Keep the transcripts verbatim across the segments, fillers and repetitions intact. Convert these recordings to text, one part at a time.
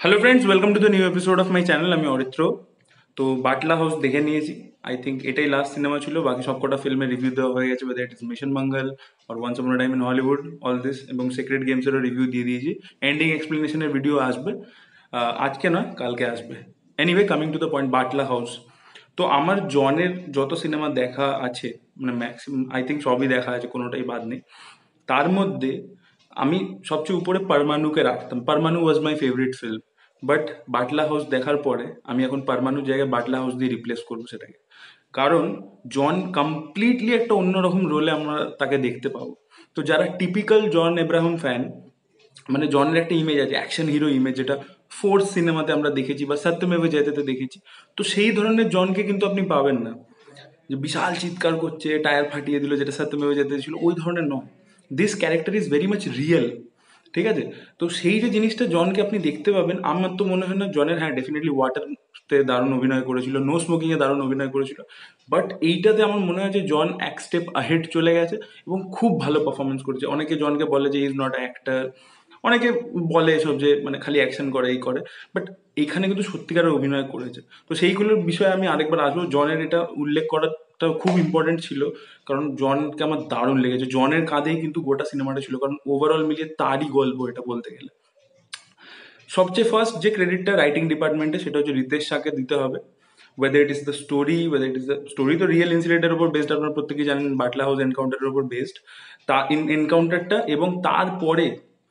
Hello friends, welcome to the new episode of my channel. আমি অরিত্র। তো Batla house দেখে নিয়েছি। আই থিঙ্ক এটাই লাস্ট সিনেমা ছিল। বাকি সবকটা ফিল্মের রিভিউ দেওয়া হয়ে গেছে, whether it is mission Mangal আর once upon a time in Hollywood, all this, এবং সিক্রেট গেমসেরও রিভিউ দিয়ে দিয়েছি। এন্ডিং এক্সপ্লেনেশনের ভিডিও আসবে, আহ, আজকে নয় কালকে আসবে। Anyway, coming to the point, Batla house. তো আমার জনের যত সিনেমা দেখা আছে, মানে ম্যাক্সিমাম আই থিঙ্ক সবই দেখা আছে, কোনোটাই বাদ নেই। তার মধ্যে আমি সবচেয়ে উপরে পারমাণুকে রাখতাম। Parmanu was my favourite film. But Batla house দেখার পরে আমি এখন পারমাণুর জায়গায় বাটলা হাউস দিয়ে রিপ্লেস করবো সেটাকে। কারণ জন কমপ্লিটলি একটা অন্যরকম রোলে আমরা তাকে দেখতে পাবো। তো যারা টিপিক্যাল জন এব্রাহাম ফ্যান, মানে জনের একটা ইমেজ আছে, অ্যাকশন হিরো ইমেজ, যেটা ফোর্স সিনেমাতে আমরা দেখেছি বা সত্যমেব জয়তেতে দেখেছি। তো সেই ধরনের জনকে কিন্তু আপনি পাবেন না, যে বিশাল চিৎকার করছে, টায়ার ফাটিয়ে দিল, যেটা সত্যমেব জয়তে ছিল, ওই ধরনের নয়। This character is very much real. ঠিক আছে? তো সেই যে জিনিসটা জনকে আপনি দেখতে পাবেন, আমার তো মনে হয় না জনের, হ্যাঁ ডেফিনেটলি ওয়াটারতে দারুণ অভিনয় করেছিল, নো স্মোকিং এ দারুণ অভিনয় করেছিল, বাট এইটাতে আমার মনে হয় যে জন এক স্টেপ আহেড চলে গেছে এবং খুব ভালো পারফরমেন্স করেছে। অনেকে জনকে বলে যে ইজ নট অ্যাক্টার, অনেকে বলে এসব যে মানে খালি অ্যাকশন করে, এই করে, বাট এখানে কিন্তু সত্যিকারের অভিনয় করেছে। তো সেইগুলোর বিষয়ে আমি আরেকবার আসবো। জনের এটা উল্লেখ করাটা খুব ইম্পর্টেন্ট ছিল, কারণ জনকে আমার দারুণ লেগেছে। জনের কাঁধেই কিন্তু গোটা সিনেমাটা ছিল, কারণ ওভারঅল মিলিয়ে তারই গল্প এটা বলতে গেলে। সবচেয়ে ফার্স্ট যে ক্রেডিটটা রাইটিং ডিপার্টমেন্টে, সেটা হচ্ছে রিতেশ শাহকে দিতে হবে। Whether it is the story, whether it is the story, তো রিয়েল ইনসিডেন্টের উপর বেসড, আপনারা প্রত্যেকেই জানেন বাটলা হাউস এনকাউন্টারের উপর বেসড। তা এনকাউন্টারটা এবং তারপরে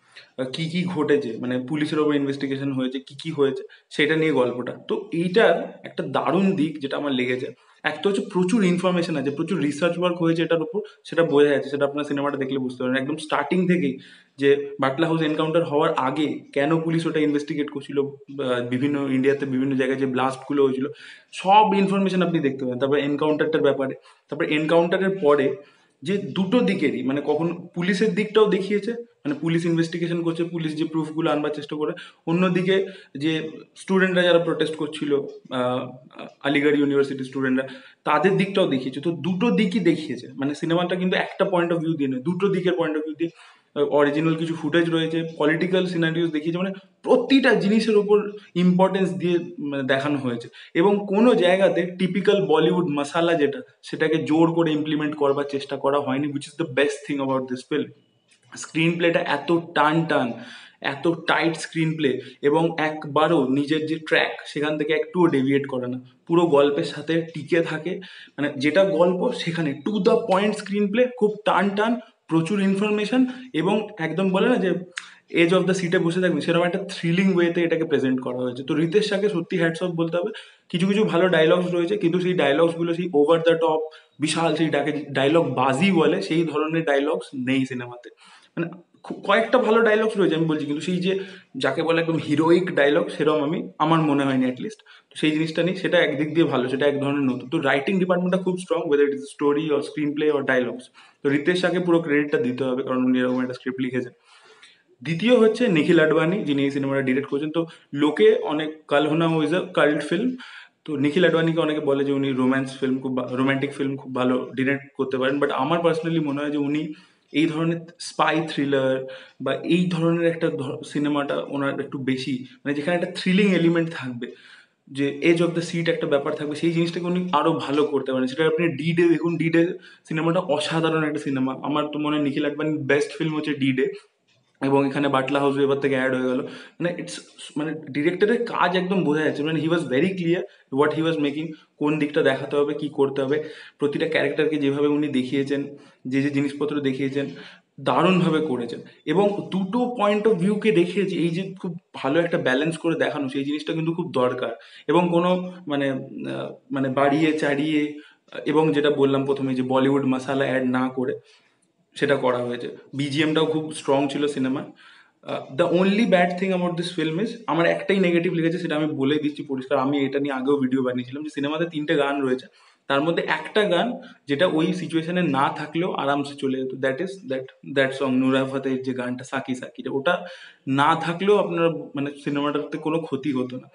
কি কি ঘটেছে, মানে পুলিশের ওপর ইনভেস্টিগেশন হয়েছে, কি কি হয়েছে, সেটা নিয়ে গল্পটা। তো এইটার একটা দারুণ দিক যেটা আমার লেগেছে, এক তো হচ্ছে প্রচুর ইনফরমেশন আছে, প্রচুর রিসার্চ ওয়ার্ক হয়েছে এটার উপর, সেটা বোঝা যাচ্ছে, সেটা আপনার সিনেমাটা দেখলে বুঝতে পারেন একদম স্টার্টিং থেকেই, যে বাটলা হাউস এনকাউন্টার হওয়ার আগে কেন পুলিশ ওটা ইনভেস্টিগেট করছিল, আহ, বিভিন্ন ইন্ডিয়াতে বিভিন্ন জায়গায় যে ব্লাস্টগুলো হয়েছিল, সব ইনফরমেশন আপনি দেখতে পাবেন। তারপরে এনকাউন্টারটার ব্যাপারে, তারপরে এনকাউন্টারের পরে যে দুটো দিকেরই, মানে কখন পুলিশের দিকটাও দেখিয়েছে, মানে পুলিশ ইনভেস্টিগেশন করছে, পুলিশ যে প্রুফগুলো আনবার চেষ্টা করে, অন্যদিকে যে স্টুডেন্টরা যারা প্রোটেস্ট করছিল, আহ, আলিগড় ইউনিভার্সিটির স্টুডেন্টরা, তাদের দিকটাও দেখিয়েছে। তো দুটো দিকই দেখিয়েছে, মানে সিনেমাটা কিন্তু একটা পয়েন্ট অফ ভিউ দিয়ে নয়, দুটো দিকের পয়েন্ট অফ ভিউ দিয়ে। অরিজিনাল কিছু ফুটেজ রয়েছে, পলিটিক্যাল সিনারিওস দেখিয়েছে, মানে প্রতিটা জিনিসের উপর ইম্পর্টেন্স দিয়ে মানে দেখানো হয়েছে। এবং কোনো জায়গাতে টিপিক্যাল বলিউড মশালা যেটা, সেটাকে জোর করে ইমপ্লিমেন্ট করবার চেষ্টা করা হয়নি, which is the best thing about this film. স্ক্রিন প্লেটা এত টান টান, এত টাইট স্ক্রিন প্লে, এবং একবারও নিজের যে ট্র্যাক সেখান থেকে একটুও ডেভিয়েট করে না, পুরো গল্পের সাথে টিকে থাকে। মানে যেটা গল্প সেখানে to the point screenplay, খুব টান টান, প্রচুর ইনফরমেশন, এবং একদম বলে না যে এজ অফ দ্য সিটে বসে থাকবে, সেরকম একটা থ্রিলিং ওয়েতে এটাকে প্রেজেন্ট করা হয়েছে। তো রিতেশ শাহকে সত্যি হ্যাটস অফ বলতে হবে। কিছু কিছু ভালো ডায়লগস রয়েছে, কিন্তু সেই ডায়লগস গুলো সেই ওভার দ্য টপ, বিশাল সেই ডাকে ডায়লগ বাজি বলে, সেই ধরনের ডায়লগস নেই সিনেমাতে। মানে খুব কয়েকটা ভালো ডায়লগস রয়েছে আমি বলছি, কিন্তু সেই যে যাকে বলে একদম হিরোইক ডায়লগ, সেরকম আমি আমার মনে হয়নি অ্যাটলিস্ট। তো সেই জিনিসটা নেই, সেটা একদিক দিয়ে ভালো, সেটা এক ধরনের নতুন। তো রাইটিং ডিপার্টমেন্টটা খুব strong, whether it is story or screenplay or dialogues. তো রিতেশ শাহকে পুরো ক্রেডিটটা দিতে হবে, কারণ উনি এরকম একটা স্ক্রিপ্ট লিখেছেন। দ্বিতীয় হচ্ছে নিখিল আডবাণী, যিনি এই সিনেমাটা ডিরেক্ট করেছেন। তো লোকে অনেক, Kal Ho Naa is a cult film, তো নিখিল আডবাণীকে অনেকে বলে যে উনি রোম্যান্স ফিল্ম খুব, রোমান্টিক ফিল্ম খুব ভালো ডিরেক্ট করতে পারেন, বাট আমার পার্সোনালি মনে হয় যে উনি এই ধরনের স্পাই থ্রিলার বা এই ধরনের একটা সিনেমাটা ওনার একটু বেশি, মানে যেখানে একটা থ্রিলিং এলিমেন্ট থাকবে, যে এজ অফ দ্য সিট একটা ব্যাপার থাকবে, সেই জিনিসটাকে উনি আরো ভালো করতে পারেন। সেটা আপনি ডি ডে দেখুন, ডি ডে সিনেমাটা অসাধারণ একটা সিনেমা। আমার তো মনে হয় নিখিল আডবাণীর বেস্ট ফিল্ম হচ্ছে ডি ডে, এবং এখানে বাটলা হাউস এবার থেকে অ্যাড হয়ে গেল। মানে ইটস, মানে ডিরেক্টরের কাজ একদম বোঝা যাচ্ছে, মানে he was very clear what he was making, কোন দিকটা দেখাতে হবে, কি করতে হবে। প্রতিটা ক্যারেক্টারকে যেভাবে উনি দেখিয়েছেন, যে যে জিনিসপত্র দেখিয়েছেন, দারুণভাবে করেছেন। এবং দুটো পয়েন্ট অফ ভিউকে দেখিয়েছে, এই যে খুব ভালো একটা ব্যালেন্স করে দেখানো, সেই জিনিসটা কিন্তু খুব দরকার। এবং কোনো মানে আহ, মানে বাড়িয়ে চাড়িয়ে, এবং যেটা বললাম প্রথমে, যে বলিউড মশালা অ্যাড না করে সেটা করা হয়েছে। বিজিএমটাও খুব স্ট্রং ছিল সিনেমা। The only bad thing about this film is, আমার একটাই নেগেটিভ লেগেছে, সেটা আমি বলেই দিচ্ছি পরিষ্কার। আমি এটা নিয়ে আগেও ভিডিও বানিয়েছিলাম, যে সিনেমাতে তিনটে গান রয়েছে, তার মধ্যে একটা গান যেটা ওই সিচুয়েশনে না থাকলেও আরামসে চলে যেত, that is that that song Nora ফতের যে গানটা সাকি সাকি, ওটা না থাকলেও আপনার মানে সিনেমাটাতে কোনো ক্ষতি হতো না।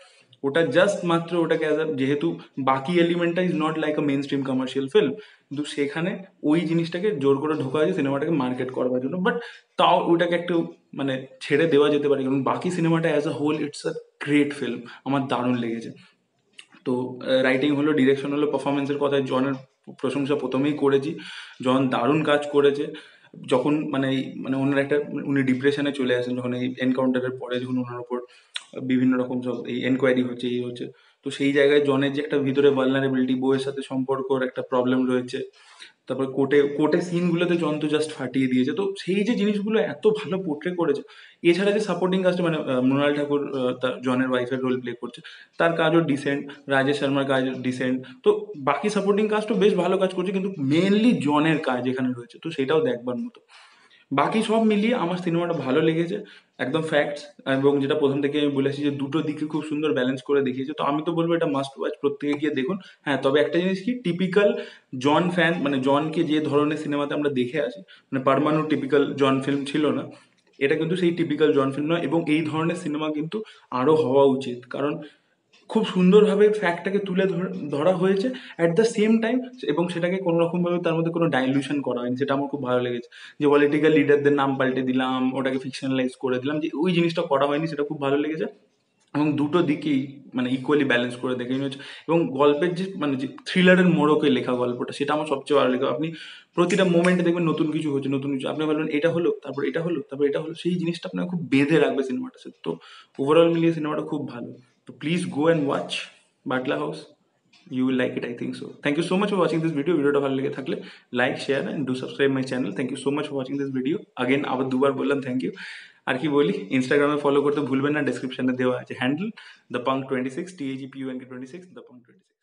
ওটা জাস্ট মাত্র ওটাকে অ্যাজ যেহেতু বাকি এলিমেন্টটা is not like a mainstream commercial film, কিন্তু সেখানে ওই জিনিসটাকে জোর করে ঢোকা হয়েছে সিনেমাটাকে মার্কেট করবার জন্য। বাট তাও ওইটাকে একটু মানে ছেড়ে দেওয়া যেতে পারে, কারণ বাকি সিনেমাটা as a whole it's a great film, আমার দারুণ লেগেছে। তো রাইটিং হলো, ডিরেকশন হলো, পারফরমেন্সের কথায় জনের প্রশংসা প্রথমেই করেছি। জন দারুণ কাজ করেছে। যখন মানে এই মানে ওনার একটা উনি ডিপ্রেশনে চলে আসেন যখন এই এনকাউন্টারের পরে, যখন ওনার ওপর বিভিন্ন রকম সব এই এনকোয়ারি হচ্ছে, এই হচ্ছে, তো সেই জায়গায় জনের যে একটা ভিতরে ভালনারেবিলিটি, বউয়ের সাথে সম্পর্কর একটা প্রবলেম রয়েছে, তারপর কোর্টে কোর্টে সিনগুলোতে জন তো জাস্ট ফাটিয়ে দিয়েছে। তো সেই যে জিনিসগুলো এত ভালো পোর্ট্রে করেছে। এছাড়া যে সাপোর্টিং কাজটা মানে আহ, মৃণাল ঠাকুর আহ, তার জনের ওয়াইফের রোল প্লে করছে, তার কাজও ডিসেন্ট, রাজেশ শর্মার কাজ ডিসেন্ট। তো বাকি সাপোর্টিং কাজও বেশ ভালো কাজ করছে, কিন্তু মেনলি জনের কাজ এখানে রয়েছে, তো সেটাও দেখবার মতো। বাকি সব মিলিয়ে আমার সিনেমাটা ভালো লেগেছে, একদম ফ্যাক্টস। এবং যেটা প্রথম থেকে আমি বলেছি যে দুটো দিকে খুব সুন্দর ব্যালেন্স করে দেখিয়েছে, তো আমি তো বলবো এটা মাস্ট ওয়াচ, প্রত্যেকে গিয়ে দেখুন। হ্যাঁ, তবে একটা জিনিস কি, টিপিক্যাল জন ফ্যান মানে জনকে যে ধরনের সিনেমাতে আমরা দেখে আসি, মানে পারমাণু টিপিক্যাল জন ফিল্ম ছিল না, এটা কিন্তু সেই টিপিক্যাল জন ফিল্ম নয়। এবং এই ধরনের সিনেমা কিন্তু আরো হওয়া উচিত, কারণ খুব সুন্দরভাবে ফ্যাক্টটাকে তুলে ধর- ধরা হয়েছে অ্যাট দ্য সেম টাইম, এবং সেটাকে কোনো রকম ভাবে তার মধ্যে কোনো ডাইলিউশন করা হয়নি, সেটা আমার খুব ভালো লেগেছে। যে পলিটিক্যাল লিডারদের নাম পাল্টে দিলাম, ওটাকে ফিকশনালাইজ করে দিলাম, যে ওই জিনিসটা করা হয়নি, সেটা খুব ভালো লেগেছে। এবং দুটো দিকেই মানে ইকুয়ালি ব্যালেন্স করে দেখে নিয়ে হচ্ছে। এবং গল্পের যে মানে যে থ্রিলারের মোড়কে লেখা গল্পটা, সেটা আমার সবচেয়ে ভালো লেগে। আপনি প্রতিটা মোমেন্টে দেখবেন নতুন কিছু হচ্ছে, নতুন কিছু আপনি ভাবলেন এটা হলো, তারপর এটা হলো, তারপর এটা হলো, সেই জিনিসটা আপনাকে খুব বেঁধে রাখবে সিনেমাটার সাথে। তো ওভারঅল মিলিয়ে সিনেমাটা খুব ভালো। তো please go and watch Batla house, you will like it, I think so. Thank you so much for watching this video. ভিডিওটা ভালো লেগে থাকলে like, share and do subscribe my channel. Thank you so much for watching this video. Again আবার দুবার বললাম thank you. আর কি বলি, ইনস্টাগ্রামে ফলো করতে ভুলবেন না, ডেসক্রিপশনে দেওয়া আছে handle the punk twenty six, T A G P U N K twenty six, the punk twenty six.